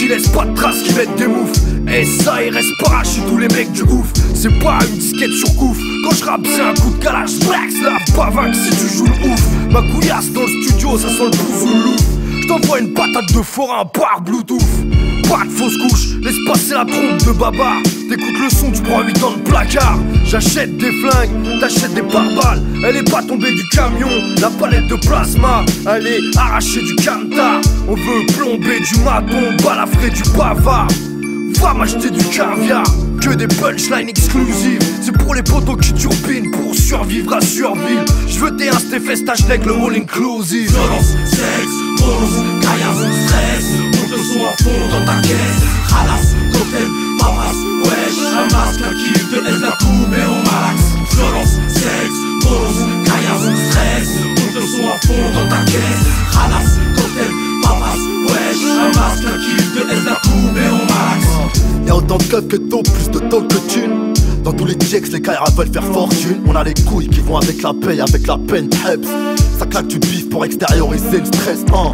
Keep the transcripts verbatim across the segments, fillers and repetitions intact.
qui laissent pas de traces, qui mettent des moufs. S A R S parachute tous les mecs du gouffre. C'est pas une disquette sur couf. Quand je rappe c'est un coup de calage. Black Slav, pas vaincu si tu joues le ouf. Ma couillasse dans le studio, ça sent le pouce ou le louf. J't'envoie une patate de forain par Bluetooth. Pas de fausse couche, laisse passer la trompe de baba. T'écoutes le son, tu prends huit ans de placard. J'achète des flingues, t'achètes des pare-balles. Elle est pas tombée du camion, la palette de plasma. Elle est arrachée du camtar. On veut plomber du maton, balafrer du bavard. Va m'acheter du caviar, que des punchlines exclusives. C'est pour les potos qui turbinent, pour survivre à Surville. J'veux tes instés festage avec le all inclusive. Violence, sexe, pause, caillasse, stress. Monte le son à fond dans ta caisse. Ralasse, cocktail, pavasse, wesh. Un masque, un kill, te laisse la coupe et on malaxe. Violence, sexe, pause, caillasse, stress. Monte le son à fond dans ta caisse. Ralasse, cocktail, pavasse, wesh. Un masque, un kill, te laisse la coupe et on malaxe. Y'a autant de clubs que tôt, plus de taux que thunes. Dans tous les checks, les Kaira veulent faire fortune. On a les couilles qui vont avec la paye, avec la peine, Hebs. Ça claque du bif pour extérioriser le stress, hein.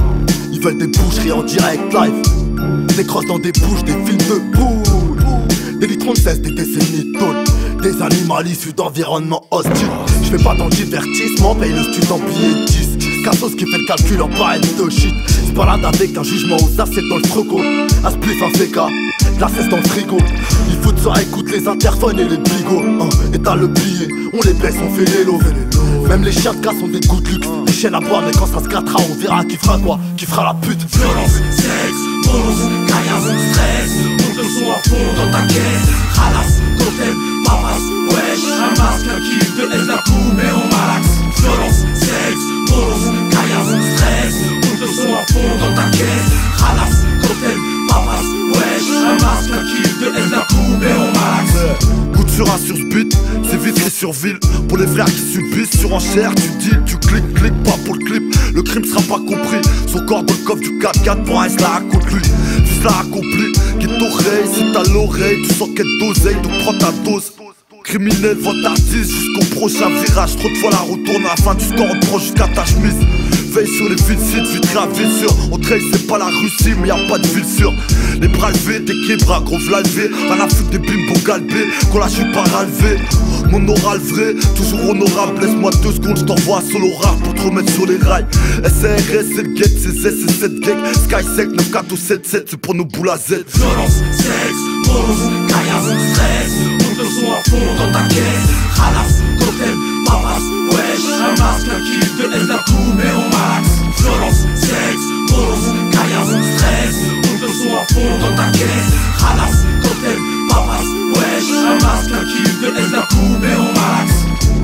Ils veulent des boucheries en direct live. Des crosses dans des bouches, des films de poules. Des litrons de cesse, des décennies de tôle. Des animaux issus d'environnements hostiles. J'fais pas dans le divertissement, paye le stud en billets dix. Cassos qui fait le calcul en barrette de shit. Se balade avec un jugement aux assiettes dans le stroco. Un spliff, un C K, la cesse dans le frigo. Il faut de ça, écoute les interphones et les bigots, hein. Et t'as le billet, on les baisse, on fait les lots. Même les chiens de casse ont des goûts de luxe. Les chiennes à boire, mais quand ça se gâtera, on verra qui fera quoi, qui fera la pute. Violence, sexe, pause, caillasse, stress. Monte le son à fond dans ta caisse. Ralasse, cocktail, pavasse, wesh. Un masque, un kill, te laisse la coupe et on malaxe. Violence, sexe, pause, caillasse, stress. Monte le son à fond dans ta caisse. Ralasse, cocktail, pavasse, wesh. Un masque, un kill, te laisse la coupe et on malaxe. Coup de sur un sur ce beat, c'est vitré sur ville. Pour les frères qui subissent sur enchère, tu dis, tu cliques, cliques pas pour le clip. Le crime sera pas compris. Son corps dans le coffre du quatre quatre pour un cela contre lui. Fils l'a accompli, qui t'oreille, c'est à l'oreille. Tu sens qu'elle d'oseille, donc prends ta dose. Criminel, vote artiste jusqu'au prochain virage. Trop de fois la retourne à la fin du score, on te prend jusqu'à ta chemise. Veille sur les visites, vite gravés sur. On trace, c'est pas la Russie, mais y'a pas de ville sûre. Les bras levés, des bras gros v'là levé. Rien à foutre des bimbos galbés, qu'on la joue pas relevé. Mon oral vrai, toujours honorable. Laisse-moi deux secondes, j't'envoie un solo rare pour te remettre sur les rails. S R S, c'est le gate, c'est Z, c'est sept gag. Skysec, neuf quatre sept sept, c'est pour nos boules à Z. Violence, sexe, pause, caillasse, stress. Monte le son à fond dans ta caisse. Ralasse, cocktail, pavasse, wesh. Un masque, un kill, te laisse la coupe et on malaxe. Violence, sexe, pause, caillasse, stress. Monte le son à fond dans ta caisse. Ralasse, cocktail, pavasse, wesh. Un masque, un kill, te laisse la coupe et on malaxe.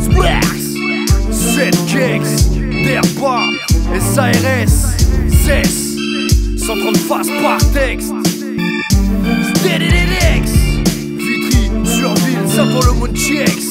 Splax, sept kicks, Derba, S A R S, Zess, cent trente faces par texte. Steady Dex, Vitry, Surville, Saint-Paul, le monde checks.